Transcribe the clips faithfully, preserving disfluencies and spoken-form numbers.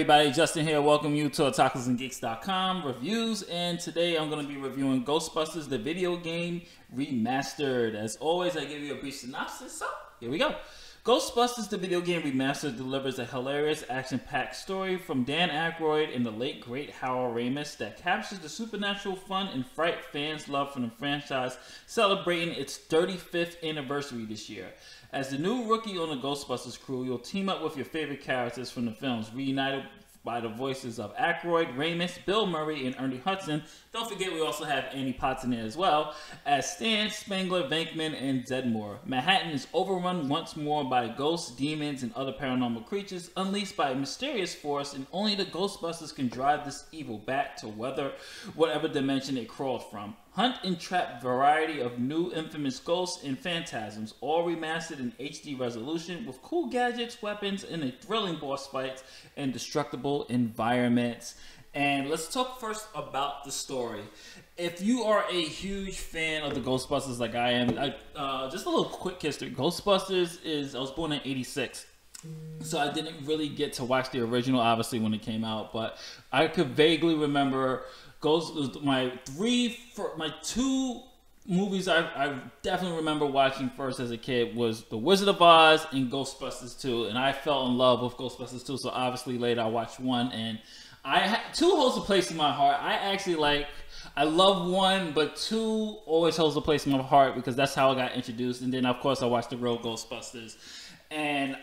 everybody, Justin here. Welcome you to otakus and geeks dot com reviews, and today I'm going to be reviewing Ghostbusters, the video game remastered. As always, I give you a brief synopsis, so here we go. Ghostbusters, the video game remastered, delivers a hilarious, action-packed story from Dan Aykroyd and the late great Ramis that captures the supernatural fun and fright fans love from the franchise, celebrating its thirty-fifth anniversary this year. As the new rookie on the Ghostbusters crew, you'll team up with your favorite characters from the films, reunited by the voices of Aykroyd, Ramis, Bill Murray, and Ernie Hudson. Don't forget we also have Annie Potts in there as well, as Stantz, Spengler, Venkman, and Zeddemore. Manhattan is overrun once more by ghosts, demons, and other paranormal creatures unleashed by a mysterious force, and only the Ghostbusters can drive this evil back to weather whatever dimension it crawled from. Hunt and trap variety of new infamous ghosts and phantasms, all remastered in H D resolution with cool gadgets, weapons, and a thrilling boss fights and destructible environments. And let's talk first about the story. If you are a huge fan of the Ghostbusters like I am, I, uh, just a little quick history. Ghostbusters is, I was born in eighty-six. So I didn't really get to watch the original, obviously, when it came out, but I could vaguely remember Ghost, my three, my two movies I, I definitely remember watching first as a kid was The Wizard of Oz and Ghostbusters two, and I fell in love with Ghostbusters two, so obviously later I watched one, and I two holds a place in my heart. I actually like, I love one, but two always holds a place in my heart because that's how I got introduced, and then of course I watched the real Ghostbusters, and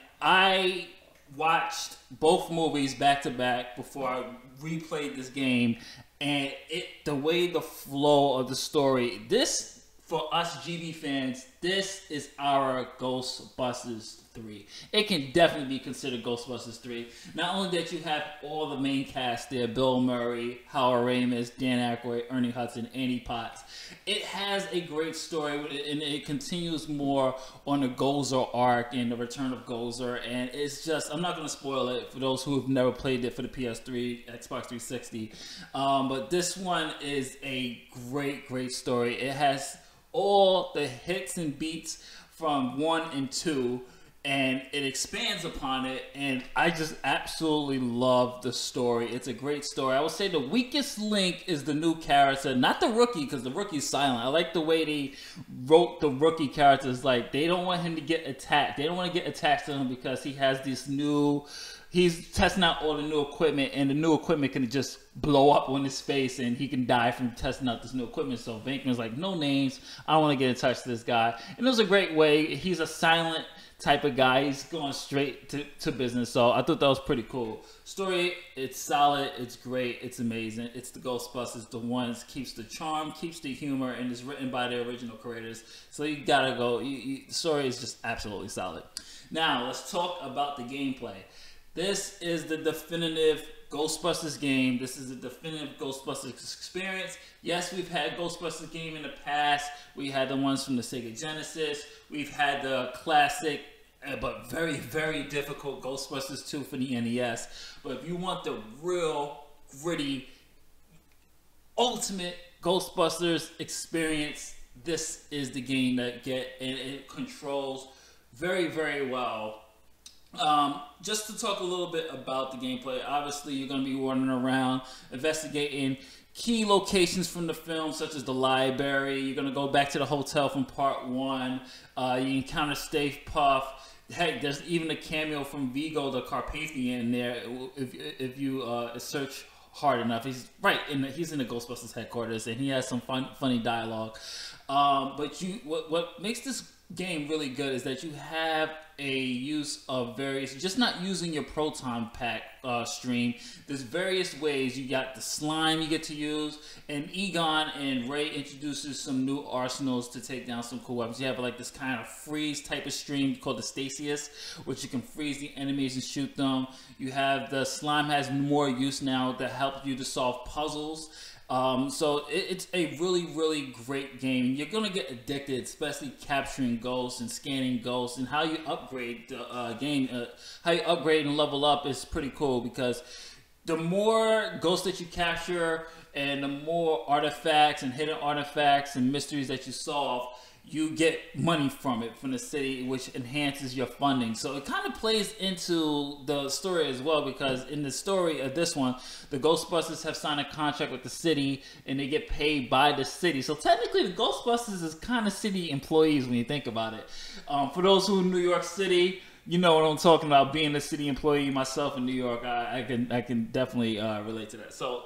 I watched both movies back to back before I replayed this game. And it, the way the flow of the story, this, for us G B fans, this is our Ghostbusters three. It can definitely be considered Ghostbusters three. Not only that you have all the main cast there, Bill Murray, Howard Ramis, Dan Aykroyd, Ernie Hudson, Annie Potts. It has a great story, and it continues more on the Gozer arc and the return of Gozer. And it's just, I'm not going to spoil it for those who have never played it for the P S three, Xbox three sixty. Um, but this one is a great, great story. It has all the hits and beats from one and two, and it expands upon it, and I just absolutely love the story. It's a great story. I would say the weakest link is the new character, not the rookie, because the rookie's silent. I like the way they wrote the rookie characters. Like, they don't want him to get attacked. They don't want to get attached to him because he has this new, he's testing out all the new equipment, and the new equipment can just blow up on his face, and he can die from testing out this new equipment. So Venkman's like, no names. I don't want to get in touch with this guy. And it was a great way. He's a silent type of guy. He's going straight to, to business. So I thought that was pretty cool. Story, it's solid. It's great. It's amazing. It's the Ghostbusters. The ones keeps the charm, keeps the humor, and is written by the original creators. So you gotta go. You, you, the story is just absolutely solid. Now let's talk about the gameplay. This is the definitive Ghostbusters game. This is the definitive Ghostbusters experience. Yes, we've had Ghostbusters game in the past. We had the ones from the Sega Genesis. We've had the classic, uh, but very, very difficult Ghostbusters two for the N E S. But if you want the real, gritty, ultimate Ghostbusters experience, this is the game that get, and it controls very, very well. Um, just to talk a little bit about the gameplay, obviously you're going to be running around investigating key locations from the film, such as the library. You're going to go back to the hotel from part one. Uh, you encounter Stave Puff. Heck, there's even a cameo from Vigo the Carpathian in there if, if you uh, search hard enough. He's right in the, he's in the Ghostbusters headquarters, and he has some fun, funny dialogue. Um, but you, what, what makes this game really good is that you have a use of various, just not using your proton pack uh, stream. There's various ways. You got the slime you get to use, and Egon and Ray introduces some new arsenals to take down some cool weapons. You have like this kind of freeze type of stream called the Stasius, which you can freeze the enemies and shoot them. You have the slime has more use now to help you to solve puzzles. Um, so it, it's a really, really great game. You're going to get addicted, especially capturing ghosts and scanning ghosts, and how you upgrade the uh, game, uh, how you upgrade and level up is pretty cool because the more ghosts that you capture and the more artifacts and hidden artifacts and mysteries that you solve, you get money from it, from the city, which enhances your funding. So it kind of plays into the story as well, because in the story of this one, the Ghostbusters have signed a contract with the city and they get paid by the city. So technically the Ghostbusters is kind of city employees when you think about it. Um, for those who are in New York City, you know what I'm talking about. Being a city employee myself in New York, I, I can I can definitely uh, relate to that. So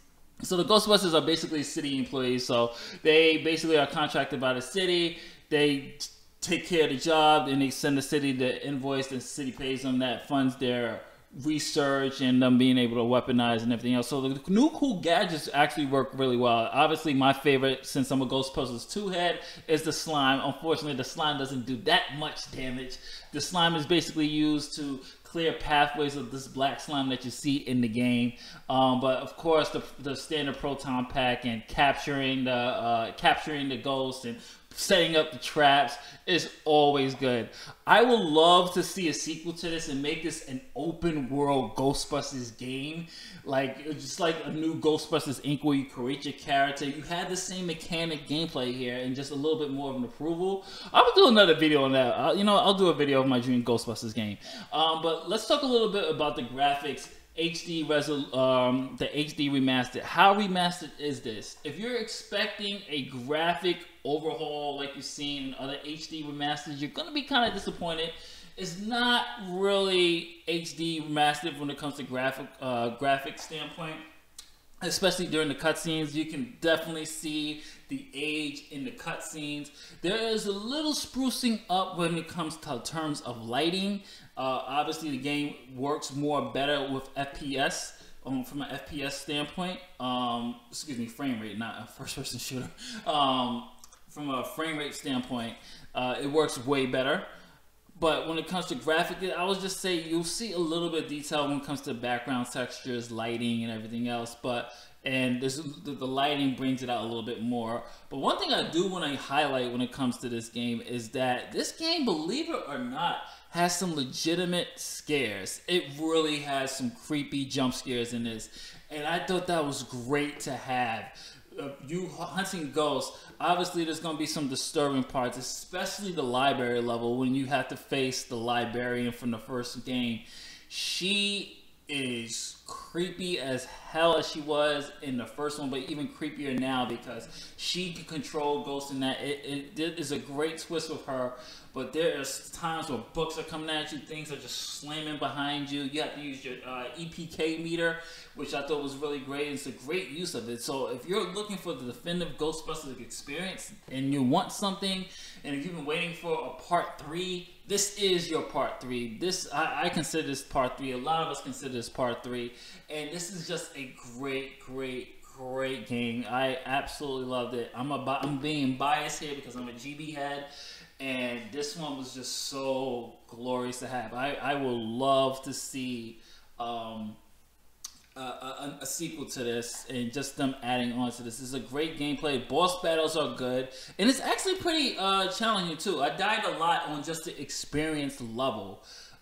So the Ghostbusters are basically city employees. So they basically are contracted by the city. They take care of the job, and they send the city the invoice. The city pays them. That funds their research and them being able to weaponize and everything else. So the new cool gadgets actually work really well. Obviously, my favorite, since I'm a Ghostbusters two head, is the slime. Unfortunately, the slime doesn't do that much damage. The slime is basically used to clear pathways of this black slime that you see in the game. Um, but of course, the, the standard proton pack and capturing the uh, capturing the ghosts and setting up the traps is always good. I would love to see a sequel to this and make this an open world Ghostbusters game. Like, just like a new Ghostbusters Incorporated where you create your character. You had the same mechanic gameplay here and just a little bit more of an approval. I will do another video on that. I'll, you know, I'll do a video of my dream Ghostbusters game. Um, but let's talk a little bit about the graphics. H D resol um, the H D remastered. How remastered is this? If you're expecting a graphic overhaul like you've seen in other H D remasters, you're gonna be kind of disappointed. It's not really H D remastered when it comes to graphic uh, graphic standpoint. Especially during the cutscenes, you can definitely see the age in the cutscenes. There is a little sprucing up when it comes to terms of lighting. Uh, obviously, the game works more better with F P S, um, from an F P S standpoint. Um, excuse me, frame rate, not a first-person shooter. Um, from a frame rate standpoint, uh, it works way better. But when it comes to graphic, I would just say you'll see a little bit of detail when it comes to background textures, lighting, and everything else. But and this, the, the lighting brings it out a little bit more. But one thing I do want to highlight when it comes to this game is that this game, believe it or not, has some legitimate scares. It really has some creepy jump scares in this. And I thought that was great to have. Uh, you hunting ghosts, obviously there's going to be some disturbing parts, especially the library level when you have to face the librarian from the first game. She is creepy as hell as she was in the first one, but even creepier now because she can control ghosts in that. It, it, it is a great twist with her, but there is times where books are coming at you, things are just slamming behind you. You have to use your uh, E P K meter, which I thought was really great. It's a great use of it. So if you're looking for the definitive Ghostbusters experience and you want something, and if you've been waiting for a part three, this is your part three. This I, I consider this part three. A lot of us consider this part three. And this is just a great, great, great game. I absolutely loved it. I'm, a, I'm being biased here because I'm a G B head. And this one was just so glorious to have. I, I will love to see um, a, a, a sequel to this and just them adding on to this. This is a great gameplay. Boss battles are good. And it's actually pretty uh, challenging too. I died a lot on just the experience level.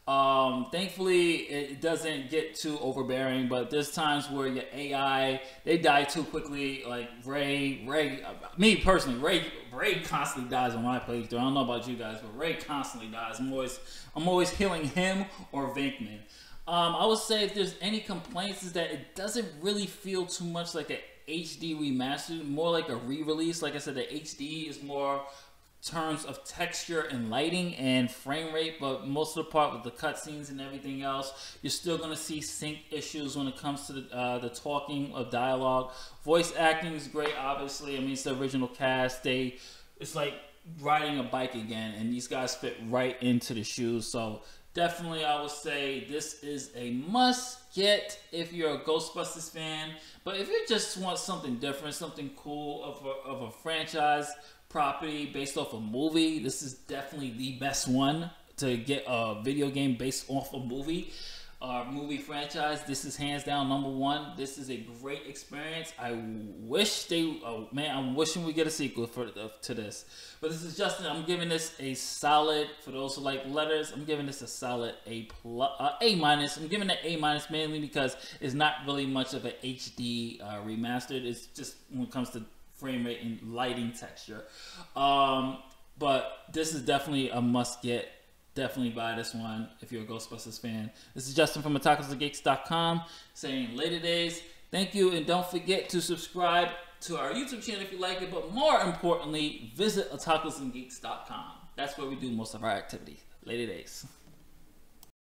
Um, thankfully, it doesn't get too overbearing, but there's times where your A I, they die too quickly. Like Ray, Ray, me personally, Ray, Ray constantly dies on my playthrough. I don't know about you guys, but Ray constantly dies. I'm always, I'm always healing him or Venkman. Um, I would say if there's any complaints is that it doesn't really feel too much like a H D remastered, more like a re-release. Like I said, the H D is more terms of texture and lighting and frame rate, but most of the part with the cutscenes and everything else, you're still going to see sync issues when it comes to the, uh, the talking of dialogue. Voice acting is great, obviously. I mean, it's the original cast. They, it's like riding a bike again, and these guys fit right into the shoes. So definitely, I would say this is a must get if you're a Ghostbusters fan. But if you just want something different, something cool of a, of a franchise property based off a movie, this is definitely the best one to get a video game based off a movie. uh, movie franchise, this is hands down number one. This is a great experience. I wish they, oh man, I'm wishing we get a sequel for uh, to this. But this is Justin. I'm giving this a solid, for those who like letters, I'm giving this a solid A plus, uh, A minus. I'm giving it A minus mainly because it's not really much of an H D uh, remastered. It's just when it comes to frame rate and lighting texture. Um, but this is definitely a must get. Definitely buy this one if you're a Ghostbusters fan. This is Justin from otakus and geeks dot com saying later days. Thank you, and don't forget to subscribe to our YouTube channel if you like it, but more importantly, visit otakus and geeks dot com. That's where we do most of our activity. Later days.